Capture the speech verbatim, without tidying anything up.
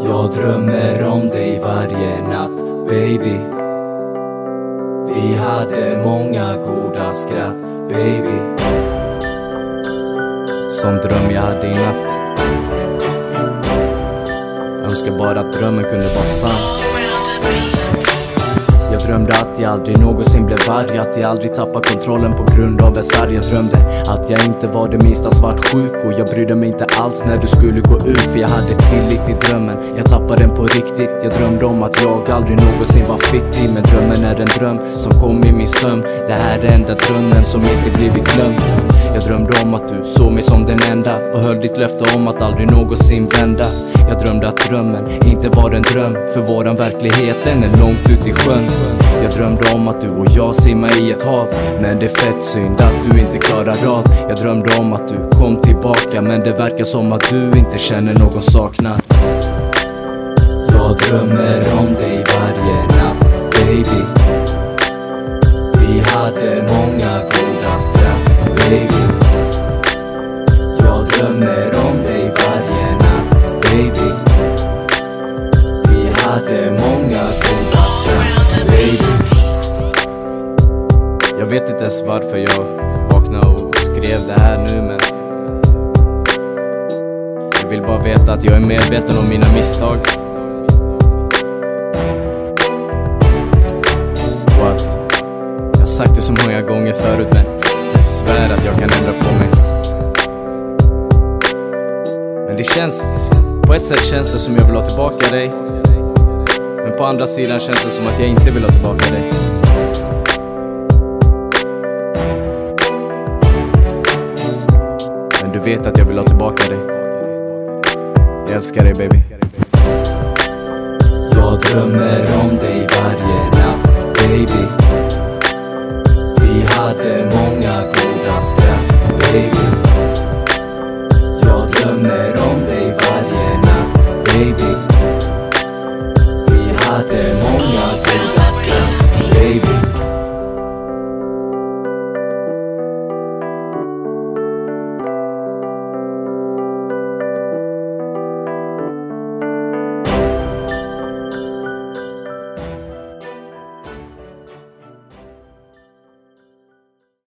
Jag drömmer om dig varje natt, baby. Vi hade många goda skratt, baby. Sån dröm jag hade i natt. Önskar bara att drömmen kunde vara sann. Jag drömde att jag aldrig någonsin blev arg, att jag aldrig tappade kontrollen på grund av en sarg. Jag drömde att jag inte var det minsta svartsjuk, och jag brydde mig inte alls när du skulle gå ut, för jag hade tillit i drömmen. Jag tappade den på riktigt. Jag drömde om att jag aldrig någonsin var fittig, men drömmen är en dröm som kom i min sömn. Det här är enda drömmen som inte blivit glömd. Jag drömde om att du såg mig som den enda och höll ditt löfte om att aldrig någonsin vända. Jag drömde att drömmen inte var en dröm, för våran verklighet den är långt ut i sjön. Jag drömde om att du och jag simmar i ett hav, men det är fett synd att du inte klarar av. Jag drömde om att du kom tillbaka, men det verkar som att du inte känner någon saknad. Jag drömmer om dig varje natt, baby. Vi hade många goda skratt, baby. Jag drömmer om dig varje natt, baby. Vi hade många goda skratt, baby. Jag vet inte ens varför jag vaknade och skrev det här nu, men jag vill bara veta att jag är medveten om mina misstag, och att jag har sagt det så många gånger förut, men jag svär att jag kan ändra på mig. Men det känns, på ett sätt känns det som jag vill ha tillbaka dig, men på andra sidan känns det som att jag inte vill ha tillbaka dig. Men du vet att jag vill ha tillbaka dig. Jag älskar dig, baby. Jag drömmer om dig varje natt, baby. Vi hade många